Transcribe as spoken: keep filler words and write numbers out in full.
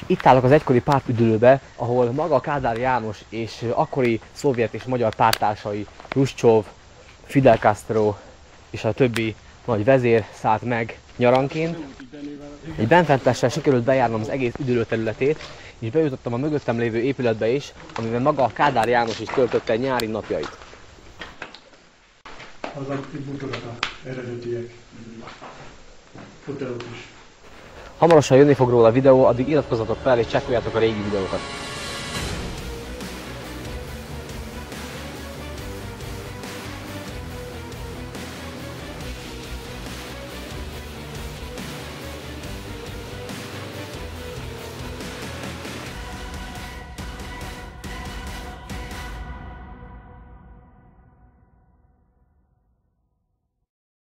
Itt állok az egykori pártüdülőbe, ahol maga Kádár János és akkori szovjet és magyar párttársai, Hruscsov, Fidel Castro és a többi nagy vezér szállt meg nyaranként. Egy benfentessel sikerült bejárnom az egész üdülő területét, és bejutottam a mögöttem lévő épületbe is, amiben maga Kádár János is töltötte nyári napjait. Azok mutogatta eredetiek. Fotelok is. Hamarosan jönni fog róla a videó, addig iratkozzatok fel és csekkoljátok a régi videókat.